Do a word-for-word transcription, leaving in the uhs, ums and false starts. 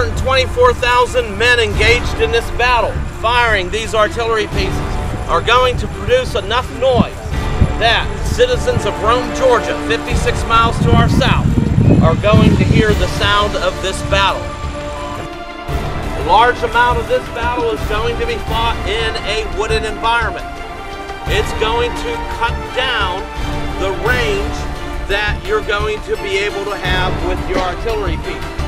hundred twenty-four thousand men engaged in this battle, firing these artillery pieces, are going to produce enough noise that citizens of Rome, Georgia, fifty-six miles to our south, are going to hear the sound of this battle. A large amount of this battle is going to be fought in a wooded environment. It's going to cut down the range that you're going to be able to have with your artillery pieces.